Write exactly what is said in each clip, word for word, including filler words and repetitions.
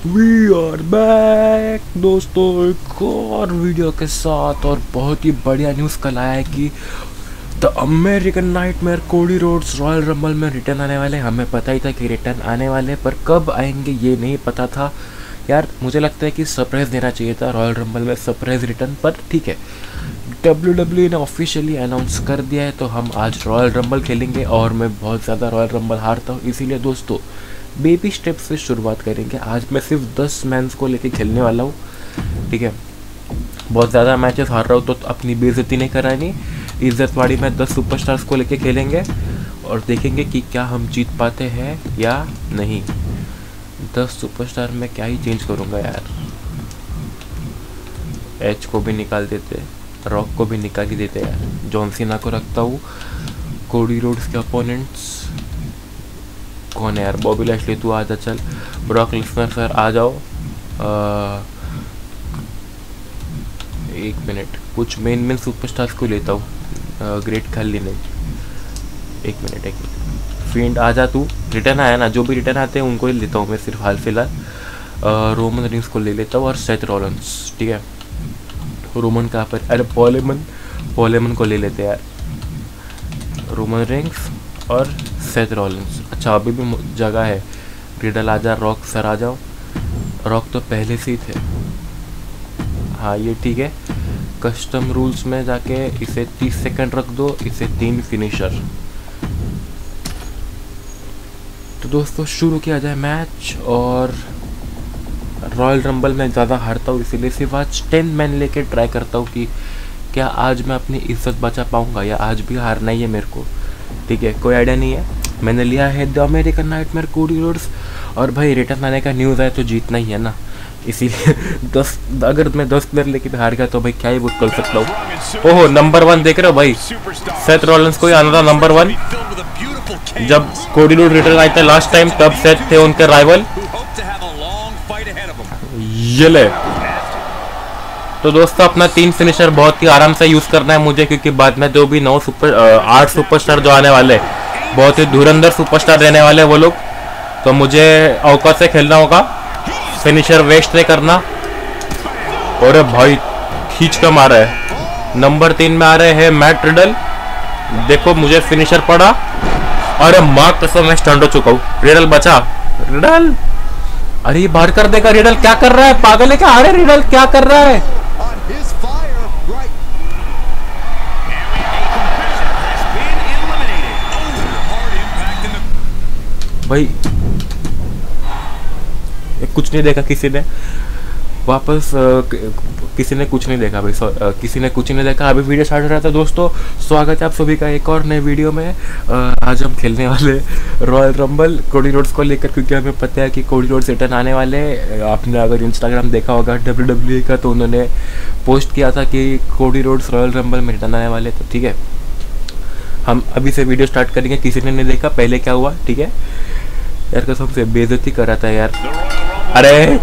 We are back दोस्तों एक और वीडियो के साथ। और बहुत ही बढ़िया न्यूज़ कल आया है कि the American nightmare Cody Rhodes Royal Rumble में रिटर्न आने वाले। हमें पता ही था कि रिटर्न आने वाले, पर कब आएंगे ये नहीं पता था यार। मुझे लगता है कि सरप्राइज़ देना चाहिए था रॉयल रंबल में सरप्राइज़ रिटर्न, पर ठीक है, डब्ल्यू डब्ल्यू ई ने ऑफिशियली अनाउंस कर दिया है। तो हम आज रॉयल रंबल खेलेंगे और मैं बहुत ज़्यादा रॉयल रंबल हारता हूँ, इसीलिए दोस्तों बेबी स्टेप से शुरुआत करेंगे। आज मैं सिर्फ दस मैंस को लेके खेलने वाला हूँ, ठीक है। बहुत ज़्यादा मैचेस हार रहा हूँ तो अपनी बेइज्जती नहीं करानी। इज्जतवाड़ी में दस सुपरस्टार्स को लेके खेलेंगे और देखेंगे कि क्या हम जीत पाते हैं या नहीं। दस सुपरस्टार में क्या ही चेंज करूँगा यार। एच को भी निकाल देते, रॉक को भी निकाल ही देते यार। जॉन सीना को रखता हूँ। कोडी रोड्स के अपोनेंट्स कौन है यार? बॉबी लैशली तू आजा, चल। ब्रॉक लेसनर सर आ जाओ। आ, एक मिनट, कुछ मेन मेन सुपरस्टार्स को लेता हूँ। ग्रेट खाली नहीं, एक मिनट एक मिनट फील्ड आ जा तू। रिटर्न आया ना, जो भी रिटर्न आते हैं उनको ही लेता हूँ मैं सिर्फ हाल फिलहाल। रोमन रिंग्स को ले लेता हूँ और सेथ रॉलिंस, ठीक है। रोमन कहाँ पर? अरे पॉलेमन, पॉलेमन को ले लेते हैं यार। रोमन रिंग्स और सेथ रॉलिंस। अच्छा अभी भी जगह है। रिडल आ जा, रॉक सर आ जाओ। रॉक तो पहले से ही थे, हाँ ये ठीक है। कस्टम रूल्स में जाके इसे तीस सेकंड रख दो, इसे तीन फिनिशर। तो दोस्तों शुरू किया जाए मैच। और रॉयल रंबल में ज़्यादा हारता हूँ, इसीलिए सिर्फ आज टेन मैन लेके ट्राई करता हूँ कि क्या आज मैं अपनी इज्जत बचा पाऊँगा या आज भी हारना ही है मेरे को, ठीक है। कोई आइडिया नहीं है। मैंने लिया है the American nightmare Cody Rhodes. और भाई रिटर्न आने का न्यूज़ है तो जीतना ही है ना, इसीलिए दस अगर मैं दस प्लेयर लेके भी हार गया तो भाई क्या ही वो कर सकता हूँ। ओहो नंबर वन देख रहे हो भाई, सेथ रॉलिंस को ही आना था नंबर वन। जब कोडी रोड रिटर्न आए थे लास्ट टाइम तब सेथ थे उनके राइवल। ये ले। तो दोस्तों अपना तीन फिनिशर बहुत ही आराम से यूज करना है मुझे, क्योंकि बाद में जो भी नौ सुपर आठ सुपरस्टार जो आने वाले बहुत ही धुरंधर सुपरस्टार रहने वाले वो लोग, तो मुझे औकात से खेलना होगा। फिनिशर वेस्ट नहीं करना। और भाई खींच कर मारा है। नंबर तीन में आ रहे हैं मैट रिडल। देखो मुझे फिनिशर पड़ा। अरे माँ कसम मैं स्टंट हो चुका हूँ। रिडल बचा, रिडल। अरे ये बाहर कर देगा। रिडल क्या कर रहा है? पागल है क्या? अरे रिडल क्या कर रहा है भाई? कुछ नहीं देखा किसी ने वापस। आ, किसी ने कुछ नहीं देखा भाई। आ, किसी ने कुछ नहीं देखा। अभी वीडियो स्टार्ट हो रहा था दोस्तों। स्वागत है आप सभी का एक और नए वीडियो में। आ, आज हम खेलने वाले रॉयल रंबल कोडी रोड्स को लेकर, क्योंकि हमें पता है कि कोडी रोड्स रिटर्न आने वाले। आपने अगर इंस्टाग्राम देखा होगा डब्ल्यू डब्ल्यू ई का, तो उन्होंने पोस्ट किया था कि कोडी रोड्स रॉयल रंबल में रिटर्न आने वाले। तो ठीक है, हम अभी से वीडियो स्टार्ट करेंगे। किसी ने नहीं देखा पहले क्या हुआ, ठीक है यार। कसम से बेइज्जती कर रहा था यार। अरे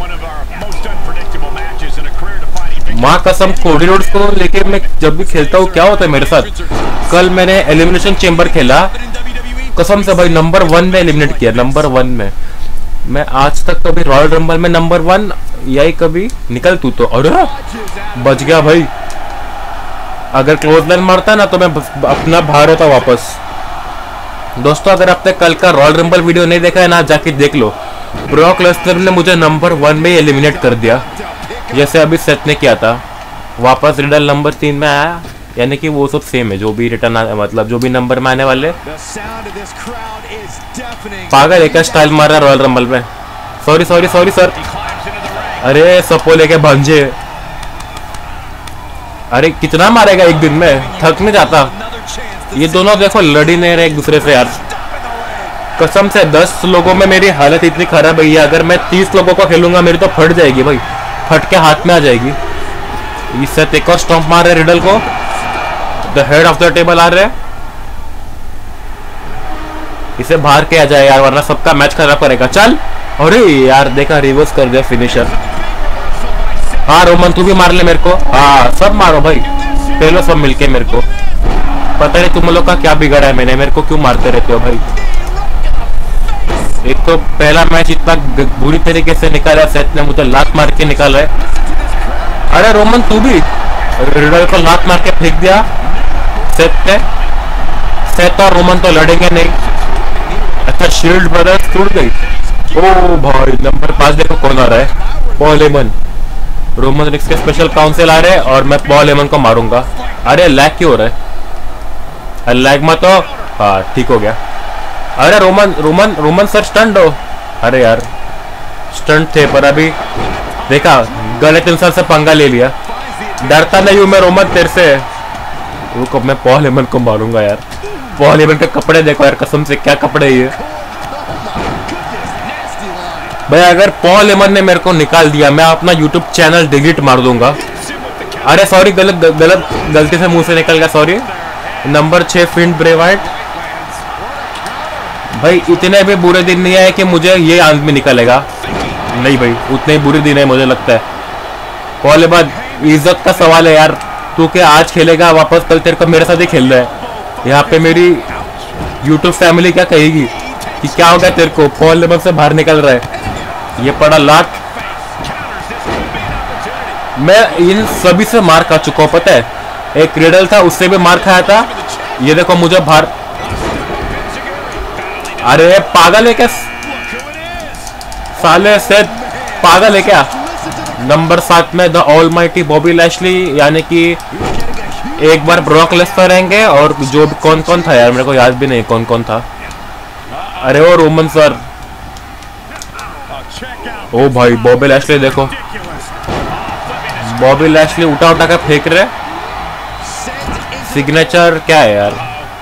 माँ कसम, कोडी रोड्स को लेके मैं जब भी खेलता हूँ क्या होता है मेरे साथ। कल मैंने एलिमिनेशन चेंबर खेला, कसम से भाई नंबर वन में एलिमिनेट किया। नंबर वन में मैं आज तक कभी रॉयल रंबल में नंबर वन यही कभी निकल तू तो। अरे बच गया भाई। अगर क्लोज लाइन मारता ना तो मैं अपना बाहर होता वापस। दोस्तों अगर आपने कल का रॉयल रंबल वीडियो नहीं देखा है ना, जाके देख लो। ब्रॉक लेसनर ने मुझे नंबर वन में एलिमिनेट कर दिया, जैसे अभी सेथ ने किया था। वापस रिडल नंबर तीन में आया, यानी कि वो सब सेम है। जो भी रिटर्न मतलब जो भी नंबर में आने वाले। पागल है क्या स्टाइल मार रहा है रॉयल रंबल में? Sorry sorry sorry sir. अरे सपो लेके भांजे। अरे कितना मारेगा एक दिन में, थक नहीं जाता। ये दोनों देखो लड़ ही नहीं रहे एक दूसरे से यार। कसम से दस लोगों में मेरी हालत इतनी खराब है। अगर मैं तीस लोगों को खेलूंगा मेरी तो फट जाएगी भाई, फट के हाथ में आ जाएगी। इससे एक और स्टॉम्प मार रहे रिडल को। The head of the table आ रहे हैं। इसे बाहर के आ जाए यार, वरना सबका मैच खराब करेगा। चल। अरे यार देखा, रिवर्स कर दिया फिनिशर। हाँ रोमन तू भी मार ले मेरे को। हाँ सब मारो भाई, पहले सब मिलके मेरे को। पता नहीं तुम लोग का क्या बिगड़ा है मैंने, मेरे को क्यों मारते रहते हो भाई। एक तो पहला मैच इतना बुरी तरीके से निकाला सेथ ने, मुझे लात मार के निकाला है। अरे रोमन तू भी रिडल को लात मार के फेंक दिया सेथ ने। सेथ और रोमन तो लड़ेंगे नहीं। अच्छा शील्ड ब्रदर्स टूट गई। ओ भाई नंबर पांच देखो कौन आ रहा है, पॉल हेमन। रोमन रिक्स के स्पेशल काउंसिल आ रहे हैं और मैं पॉल हेमन को मारूंगा। अरे लैग क्यों हो रहा है? लैग मत तो हाँ ठीक हो गया। अरे Roman Roman Roman sir stunt हो। अरे यार स्टंट थे पर अभी देखा गलत इंसान से पंगा ले लिया। डरता नहीं हूं मैं रोमन तेरे से। रुको मैं पॉल हेमन को मारूंगा यार। पॉल हेमन के कपड़े देखो यार, कसम से क्या कपड़े ये भाई। अगर पॉल हेमन ने मेरे को निकाल दिया मैं अपना यूट्यूब चैनल डिलीट मार दूंगा। अरे सॉरी गलत गलत गलती से मुंह से निकल गया, सॉरी। नंबर छह फिंड ब्रे वाइट। भाई इतने भी बुरे दिन नहीं आए कि मुझे ये आदमी निकलेगा। नहीं भाई उतने ही बुरे दिन है मुझे लगता है। पॉल हेमन इज्जत का सवाल है यार। तू क्या आज खेलेगा वापस, कल तेरे को मेरे साथ ही खेल रहा है। यहाँ पे मेरी यूट्यूब फैमिली क्या कहेगी कि क्या हो गया तेरे को, पॉल हेमन से बाहर निकल रहा है। ये पड़ा लात। मैं इन सभी से मार खा चुका हूं पता है। एक रिडल था उससे भी मार खाया था। ये देखो मुझे बाहर। अरे पागल है क्या साले सेथ, पागल है क्या? नंबर सात में द ऑलमाइटी बॉबी लैशली, यानी कि एक बार ब्रॉक लेसनर रहेंगे और जो कौन कौन था यार मेरे को याद भी नहीं कौन कौन था। अरे वो रोमन सर। ओ भाई बॉबी लैशली देखो, बॉबी लैशली उठा उठा कर फेंक रहे। सिग्नेचर क्या है यार?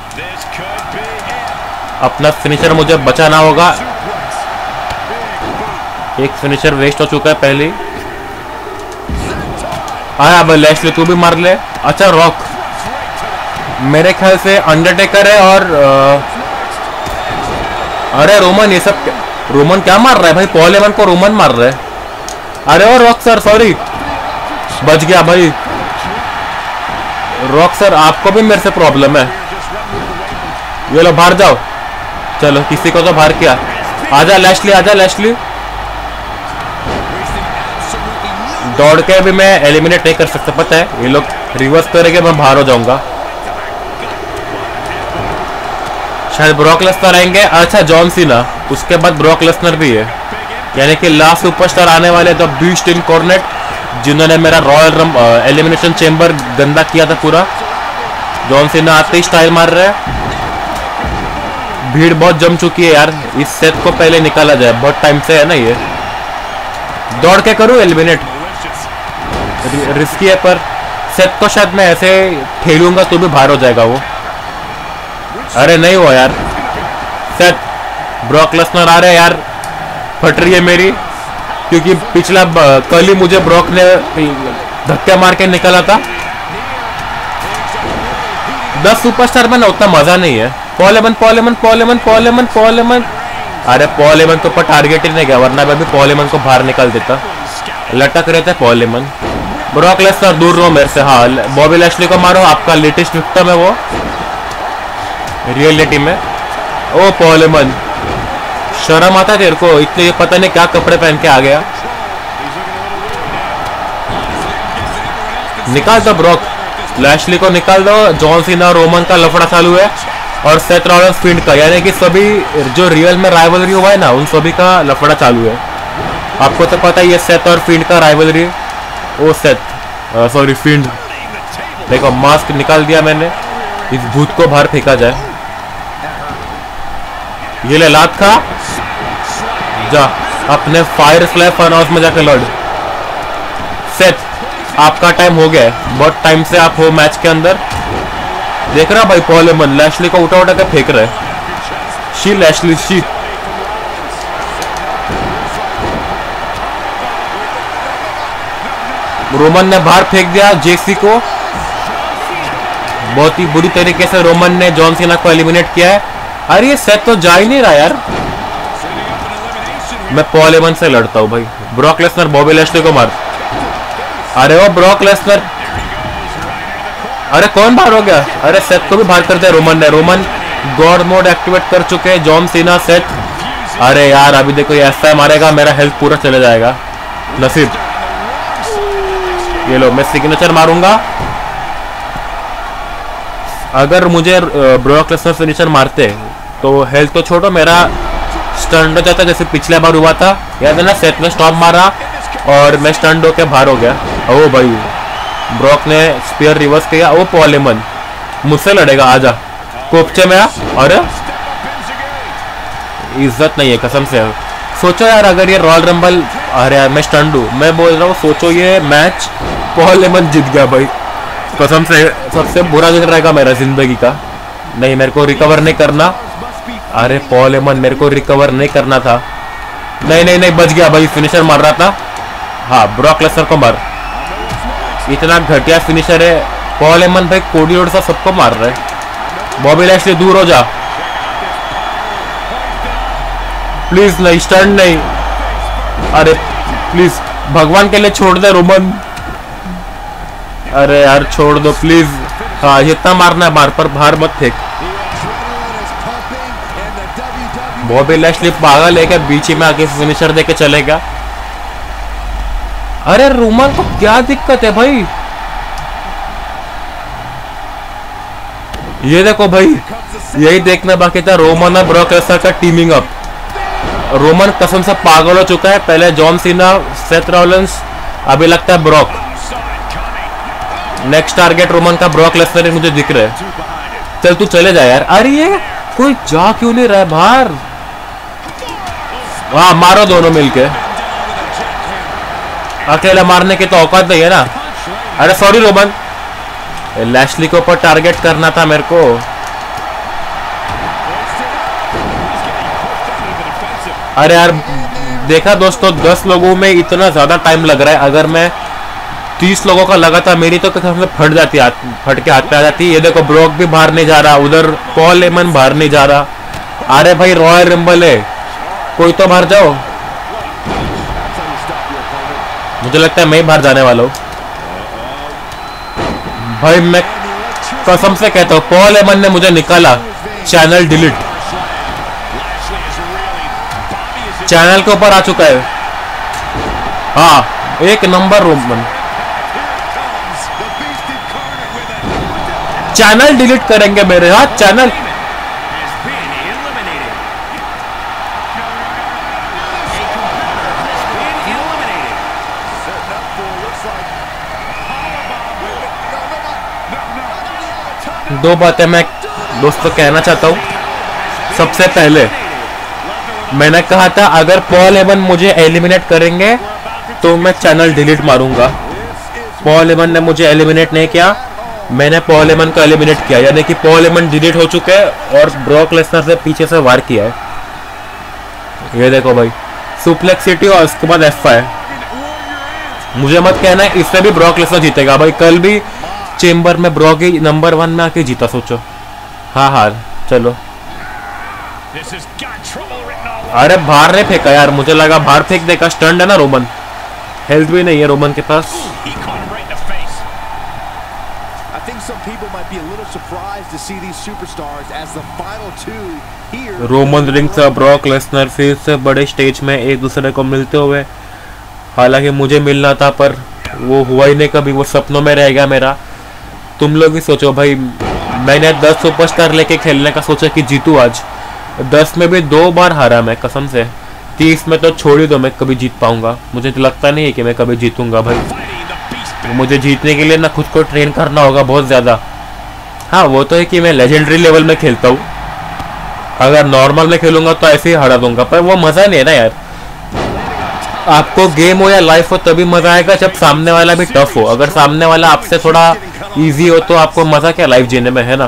अपना फिनिशर मुझे बचाना होगा। एक फिनिशर वेस्ट हो चुका है पहले। आया भाई लैशली तू भी मार ले। अच्छा रॉक मेरे ख्याल से अंडरटेकर है और आ, अरे रोमन ये सब रोमन क्या मार रहा है भाई? पॉल हेमन को रोमन मार रहा है। अरे ओ रॉक सर सॉरी, बच गया भाई। रॉक सर आपको भी मेरे से प्रॉब्लम है। ये लो बाहर जाओ। चलो किसी को तो बाहर किया। आजा लैशली आजा लैशली। दौड़ के भी मैं एलिमिनेट नहीं कर सकता पता है। ये लोग रिवर्स करेंगे मैं बाहर हो जाऊंगा। शायद ब्रॉक लेसनर आएंगे। अच्छा जॉन सीना, उसके बाद ब्रॉक लेसनर भी है, यानी कि लास्ट सुपरस्टार आने वाले द बीस्ट इनकॉर्नेट, जिन्होंने मेरा रॉयल रम एलिमिनेशन चेंबर गंदा किया था पूरा। जॉन सीना आते ही स्टाइल मार रहे हैं। भीड़ बहुत जम चुकी है यार। इस सेट को पहले निकाला जाए, बहुत टाइम से है ना ये। दौड़ के करूं एलिमिनेट, रिस्की है पर सेट को शायद मैं ऐसे ठेलूंगा तो भी बाहर हो जाएगा वो। अरे नहीं हुआ यार। सेट ब्रॉक लेसनर आ रहे हैं यार। फट रही है मेरी, क्योंकि पिछला कल ही मुझे ब्रॉक ने धक्के मार के निकाला था। दस सुपरस्टार में ना उतना मजा नहीं है। Paul Heyman Paul Heyman Paul Heyman Paul Heyman Paul Heyman. अरे पॉल हेमन के ऊपर टारगेट ही नहीं गया, वरना मैं भी पॉल हेमन को बाहर निकाल देता। लटक रहे थे पॉल हेमन। ब्रॉक लेसनर दूर रहो मेरे से। हाँ बॉबी लैशली को मारो, आपका लेटेस्ट विक्टिम है वो रियलिटी में। ओ पॉल हेमन शर्म आता है तेरे को? इतने पता नहीं क्या कपड़े पहन के आ गया। निकाल दो ब्रॉक लैशली को, निकाल दो। जॉन सीना रोमन का लफड़ा चालू है और सेथ रॉलिंस फिंड का, यानी कि सभी जो रियल में राइवलरी हुआ है ना उन सभी का लफड़ा चालू है। आपको तो पता ही है सेथ और फिंड का राइवलरी। ओ सेथ सॉरी फिंड। देखो मास्क निकाल दिया मैंने। इस भूत को बाहर फेंका जाए। ये ले लात खा जा, अपने फायर फ्लाई फन हाउस में जाकर लड़। सेथ आपका टाइम हो गया है, बहुत टाइम से आप हो मैच के अंदर। देख रहा भाई पॉल हेमन लैशली को उठा उठा कर फेंक रहे। She Lashley she. रोमन ने बाहर फेंक दिया जेसी को। बहुत ही बुरी तरीके से रोमन ने जॉन सीना को एलिमिनेट किया है। अरे ये सेट तो जा ही नहीं रहा यार। मैं पॉल हेमन से लड़ता हूँ भाई। ब्रॉक लेसनर बॉबी लैशली को मार। अरे वो ब्रॉक लेसनर। अरे कौन बाहर हो गया? अरे सेथ को भी बाहर कर दिया रोमन ने। रोमन गॉड मोड एक्टिवेट कर चुके हैं। जॉन सीना सेथ अरे यार अभी देखो ये ऐसा मारेगा, मेरा हेल्थ पूरा चले जाएगा। नसीब, ये लो मैं सिग्नेचर मारूंगा। अगर मुझे ब्रॉक लेसनर फिनिशर मारते तो हेल्थ तो छोड़ो, मेरा स्टंट हो जाता जैसे पिछले बार हुआ था, याद है ना? सेट ने स्टॉप मारा और मैं स्टंट होके बाहर हो गया। ओ भाई, ब्रॉक ने स्पीयर रिवर्स किया। ओ पॉल हेमन मुझसे लड़ेगा, आजा कोपचे में आ। अरे इज्जत नहीं है कसम से। सोचो यार अगर ये रॉयल रंबल, अरे यार मैं स्टंट हूँ, मैं बोल रहा हूँ, सोचो ये मैच पॉल हेमन जीत गया भाई, कसम से सबसे बुरा दिन रहेगा मेरा जिंदगी का। नहीं, मेरे को रिकवर नहीं करना। अरे पॉल हेमन मेरे को रिकवर नहीं करना था। नहीं नहीं नहीं, बच गया भाई, फिनिशर मार रहा था। हाँ, ब्रॉक लेसनर को मार। इतना घटिया फिनिशर है पॉल हेमन भाई, कोडी रोड सा सबको मार रहा है। बॉबी लैशली दूर हो जा प्लीज। नहीं, स्टंट नहीं। अरे प्लीज भगवान के लिए छोड़ दे रोमन। अरे यार छोड़ दो प्लीज। हाँ, इतना मारना है मार, पर बाहर मत फेंक। बॉबी लैशली पागल है क्या, बीच में आके फिनिशर देके चलेगा? अरे रोमन को क्या दिक्कत है भाई? ये देखो भाई, यही देखना बाकी था, रोमन और ब्रॉक लेसनर का टीमिंग अप। रोमन कसम से पागल हो चुका है, पहले जॉन सीना, सेथ रॉलिंस, अभी लगता है ब्रॉक। नेक्स्ट टारगेट रोमन का ब्रॉक लेसनर मुझे दिख रहा है। चल तू चले जा यार। अरे ये कोई जा क्यों नहीं रहा है बाहर? हाँ, मारो दोनों मिलके। अकेला मारने की तो औकात नहीं है ना। अरे सॉरी रोमन, लैशली के ऊपर टारगेट करना था मेरे को। अरे यार देखा दोस्तों, दस लोगों में इतना ज्यादा टाइम लग रहा है। अगर मैं तीस लोगों का लगा था मेरी तो फट जाती, फट के हाथ पे आ जाती। ये देखो ब्रॉक भी बाहर नहीं जा रहा, उधर पॉल हेमन बाहर नहीं जा रहा। अरे भाई रॉयल रंबल है, कोई तो बाहर जाओ। मुझे लगता है मैं ही बाहर जाने वाला हूँ भाई। मैं कसम से कहता हूँ पॉल हेमन ने मुझे निकाला। चैनल डिलीट, चैनल के ऊपर आ चुका है। हाँ, एक नंबर रोमन। चैनल डिलीट करेंगे मेरे, हाँ चैनल। दो बातें मैं दोस्तों कहना चाहता हूँ। सबसे पहले मैंने कहा था अगर पॉल हेमन मुझे एलिमिनेट करेंगे तो मैं चैनल डिलीट मारूंगा। पॉल हेमन ने मुझे एलिमिनेट नहीं किया, मैंने पॉल हेमन को एलिमिनेट किया, यानी कि पॉल हेमन डिलीट हो चुके हैं और ब्रॉक लेसनर से पीछे से वार किया है। ये देखो भाई, सुप्लेक्स सिटी और उसके बाद एफ आई। मुझे मत कहना है इससे भी ब्रॉक लेसनर जीतेगा भाई। कल भी चेंबर में ब्रॉक ही नंबर वन में आके जीता, सोचो। हाँ हाँ चलो। अरे बाहर नहीं फेंका यार, मुझे लगा बाहर फेंक देगा। स्टंट है ना रोमन, हेल्थ भी नहीं है रोमन के पास। रोमन रिंग्स और ब्रॉक लेसनर फिर से बड़े स्टेज में एक दूसरे को मिलते हुए, हालांकि मुझे मिलना था पर वो हुआ ही नहीं कभी, वो सपनों में रह गया मेरा। तुम लोग ही सोचो भाई, मैंने दस सुपरस्टार लेके खेलने का सोचा कि जीतू आज, दस में भी दो बार हारा मैं कसम से। तीस में तो छोड़ ही दो, मैं कभी जीत पाऊंगा। मुझे तो लगता नहीं है कि मैं कभी जीतूंगा भाई। मुझे जीतने के लिए ना खुद को ट्रेन करना होगा बहुत ज्यादा। हाँ वो तो है कि मैं लेजेंडरी लेवल में खेलता हूँ, अगर नॉर्मल में खेलूंगा तो ऐसे ही हरा दूंगा, पर वो मजा नहीं है ना यार। आपको गेम हो या लाइफ हो तभी मजा आएगा जब सामने वाला भी टफ हो। अगर सामने वाला आपसे थोड़ा इजी हो तो आपको मजा क्या लाइफ जीने में, है ना।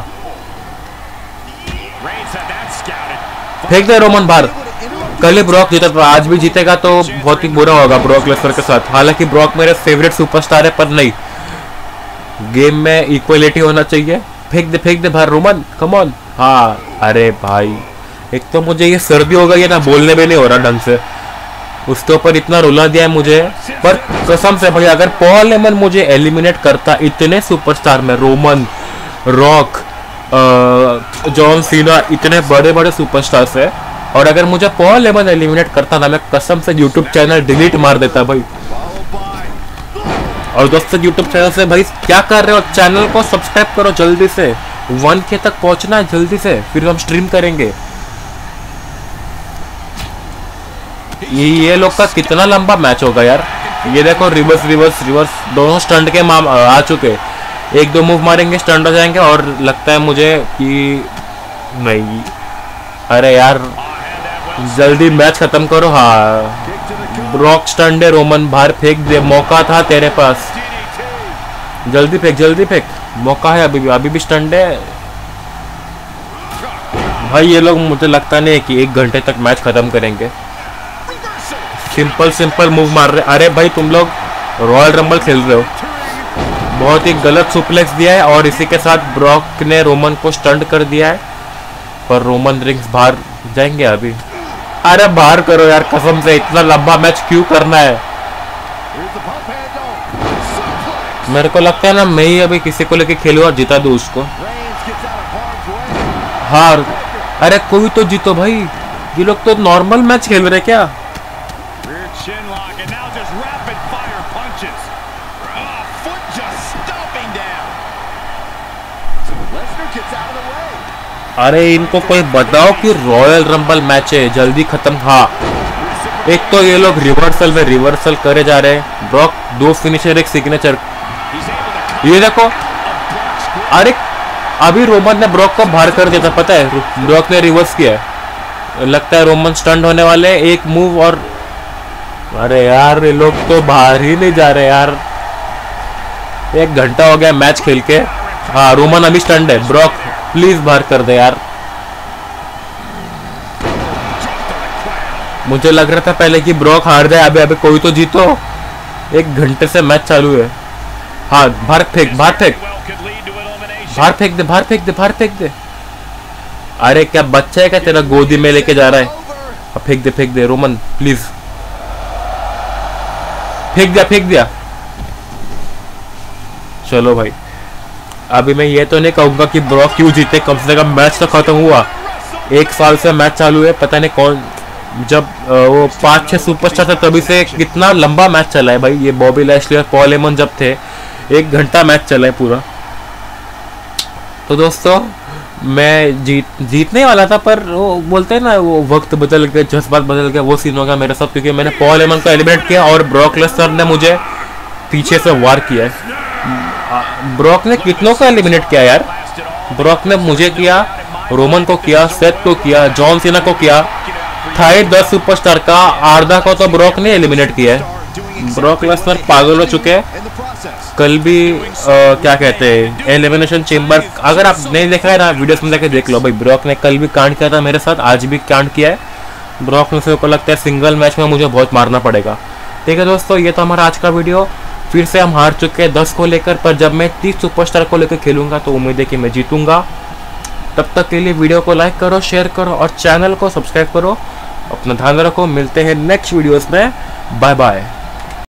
फेंक दे रोमन बाहर। कल ही ब्रॉक जीता था, आज भी जीतेगा तो बहुत ही बुरा होगा ब्रॉक लेसनर के साथ। हालांकि ब्रॉक मेरे फेवरेट सुपरस्टार है, पर नहीं, गेम में इक्वलिटी होना चाहिए। फेंक दे फेंक दे बाहर रोमन, कम ऑन। हाँ अरे भाई, एक तो मुझे ये सर्दी हो गई है ना, बोलने में नहीं हो रहा ढंग से। उसके ऊपर इतना रुला दिया है मुझे, पर कसम से भाई अगर पॉल हेमन मुझे एलिमिनेट करता, इतने सुपरस्टार में रोमन, रॉक, जॉन सीना, इतने बड़े बड़े सुपरस्टार्स है, और अगर मुझे पॉल हेमन एलिमिनेट करता ना, मैं कसम से यूट्यूब चैनल डिलीट मार देता भाई। और दोस्तों यूट्यूब चैनल से भाई क्या कर रहे हो, चैनल को सब्सक्राइब करो जल्दी से, वन के तक पहुंचना है जल्दी से, फिर हम स्ट्रीम करेंगे। ये ये लोग का कितना लंबा मैच होगा यार। ये देखो रिवर्स रिवर्स रिवर्स दोनों स्टंट के माम आ चुके, एक दो मूव मारेंगे स्टंट हो जाएंगे। और लगता है मुझे कि नहीं, अरे यार जल्दी मैच खत्म करो। हाँ ब्रॉक स्टंट है, रोमन बाहर फेंक दे, मौका था तेरे पास, जल्दी फेंक जल्दी फेंक, मौका है अभी भी, अभी भी स्टंट है भाई। ये लोग मुझे लगता नहीं है कि एक घंटे तक मैच खत्म करेंगे। सिंपल सिंपल मूव मार रहे। अरे भाई तुम लोग रॉयल रंबल खेल रहे हो, बहुत ही गलत सुप्लेक्स दिया है और इसी के साथ ब्रॉक ने रोमन को स्टंट कर दिया है। पर रोमन रिंग्स बाहर जाएंगे अभी। अरे बाहर करो यार कसम से, इतना लंबा मैच क्यों करना है। मेरे को लगता है ना मैं ही अभी किसी को लेके खेलूं और जिता दूं उसको। हार, अरे कोई तो जीतो भाई, ये लोग तो नॉर्मल मैच खेल रहे क्या। अरे इनको कोई बताओ कि रॉयल रंबल मैच है, जल्दी खत्म। हाँ एक तो ये लोग रिवर्सल में रिवर्सल करे जा रहे हैं, ब्रॉक दो फिनिशर एक सिग्नेचर। ये देखो, अरे अभी रोमन ने ब्रॉक को बाहर कर दिया था, पता है ब्रॉक ने रिवर्स किया है। लगता है रोमन स्टंट होने वाले, एक मूव और अरे यार ये लोग तो बाहर ही नहीं जा रहे यार। एक घंटा हो गया मैच खेल के। हाँ रोमन अभी स्टंट है, ब्रॉक प्लीज बाहर कर दे यार। मुझे लग रहा था पहले कि ब्रॉक हार जाए, अभी अभी कोई तो जीतो, एक घंटे से मैच चालू है। हाँ बाहर फेंक बाहर फेंक बाहर फेंक दे बाहर फेंक दे बाहर फेंक दे। अरे क्या बच्चा है क्या तेरा, गोदी में लेके जा रहा है। अब फेंक दे फेंक दे रोमन प्लीज, फेंक दिया फेंक दिया। चलो भाई अभी मैं ये तो नहीं कहूंगा कि ब्रॉक क्यों जीते, कम से कम मैच तो खत्म हुआ। एक साल से मैच चालू है, पता नहीं कौन, जब वो पांच छह सुपरस्टार थे तभी से कितना लंबा मैच चला है भाई। ये बॉबी लैशली और पॉल हेमन जब थे, एक घंटा मैच चला है पूरा। तो दोस्तों मैं जीत जीतने वाला था, पर वो बोलते हैं ना वो वक्त बदल गया, जज्बात बदल गया, वो सीन हो गया मेरे साथ, क्योंकि मैंने पॉल हेमन को एलिमिनेट किया और ब्रॉक लेसनर ने मुझे पीछे से वार किया है। ब्रॉक ने कितनों को एलिमिनेट किया यार, ब्रॉक ने मुझे किया, रोमन को किया, सेथ को किया, जॉन सीना को किया, था दस सुपरस्टार का आधा को तो ब्रॉक ने एलिमिनेट किया है। ब्रॉक लेसनर पागल हो चुके हैं। कल भी आ, क्या कहते हैं एलिमिनेशन चेम्बर, अगर आप नहीं देखा है ना वीडियोस में जाके देख लो भाई। ब्रॉक ने कल भी कांड किया था मेरे साथ, आज भी कांड किया है। ब्रॉक ने को लगता है सिंगल मैच में मुझे बहुत मारना पड़ेगा। ठीक है दोस्तों, ये तो हमारा आज का वीडियो। फिर से हम हार चुके हैं दस को लेकर, पर जब मैं तीस सुपरस्टार को लेकर खेलूंगा तो उम्मीद है कि मैं जीतूंगा। तब तक के लिए वीडियो को लाइक करो, शेयर करो और चैनल को सब्सक्राइब करो। अपना ध्यान रखो, मिलते हैं नेक्स्ट वीडियोस में। Bye bye.